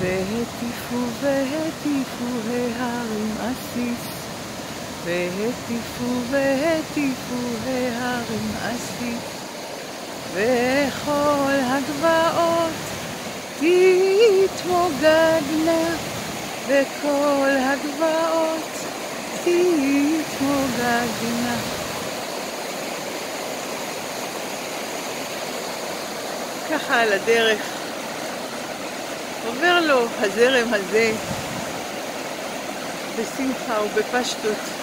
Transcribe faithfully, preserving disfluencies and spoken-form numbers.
והטיפו והטיפו ההרים עסיס, והטיפו והטיפו ההרים עסיס, וכל הגבעות תתמוגגנה, וכל הגבעות תתמוגגנה. ככה על הדרך עובר לו הזרם הזה בשמחה ובפשטות.